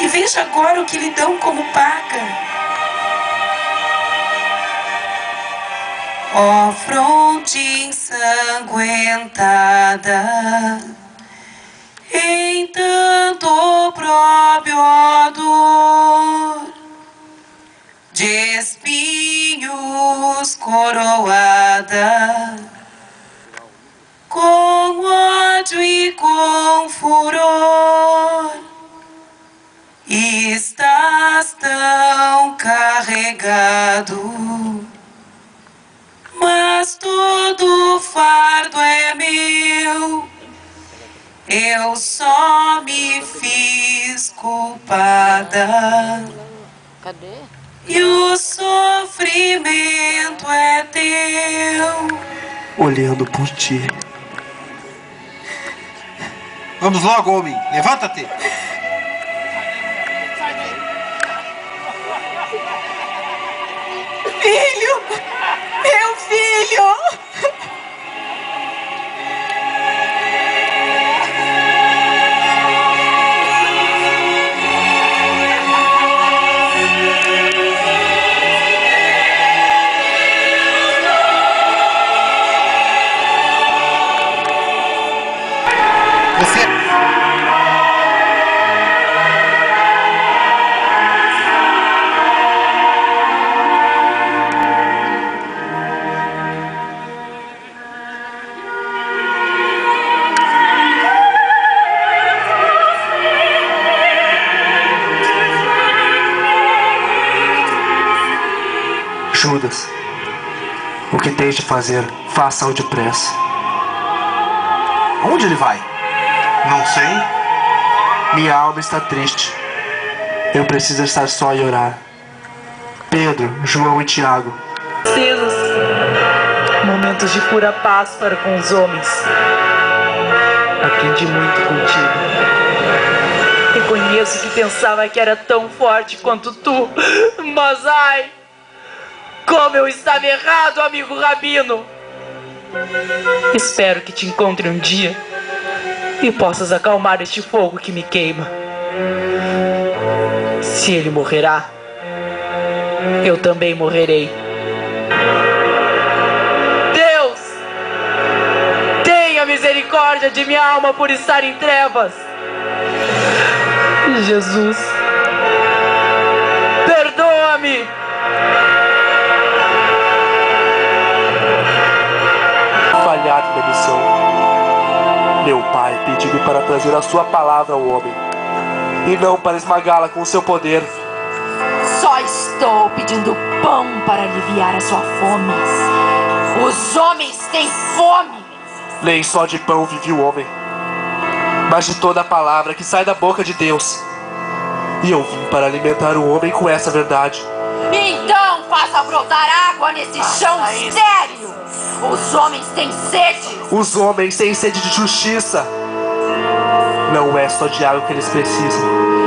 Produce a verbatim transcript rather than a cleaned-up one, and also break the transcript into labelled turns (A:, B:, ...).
A: E veja agora o que lhe dão como paga. Ó fronte ensanguentada, em tanto opróbrio dor, de espinhos coroada, com ódio e com furor, estás tão carregado, mas todo fardo é meu, eu só me fiz culpada.
B: Cadê?
A: E o sofrimento é teu.
C: Olhando por ti.
D: Vamos logo, homem. Levanta-te.
A: Filho! Meu filho!
D: Você...
C: Judas, o que tens de fazer, faça-o depressa.
D: Aonde ele vai? Não sei.
C: Minha alma está triste. Eu preciso estar só e orar. Pedro, João e Tiago.
E: Silos, momentos de pura paz para com os homens. Aprendi muito contigo. Reconheço que pensava que era tão forte quanto tu, mas ai, como eu estava errado, amigo Rabino. Espero que te encontre um dia e possas acalmar este fogo que me queima. Se ele morrerá, eu também morrerei. Deus, tenha misericórdia de minha alma por estar em trevas. Jesus, perdoa-me.
C: Falhado na missão. Meu pai pediu-me para trazer a sua palavra ao homem, e não para esmagá-la com o seu poder.
B: Só estou pedindo pão para aliviar a sua fome. Os homens têm fome.
C: Nem só de pão vive o homem, mas de toda a palavra que sai da boca de Deus. E eu vim para alimentar o homem com essa verdade.
B: Então faça brotar água nesse chão estéril. Os homens têm sede.
C: Os homens têm sede de justiça. Não é só de água que eles precisam,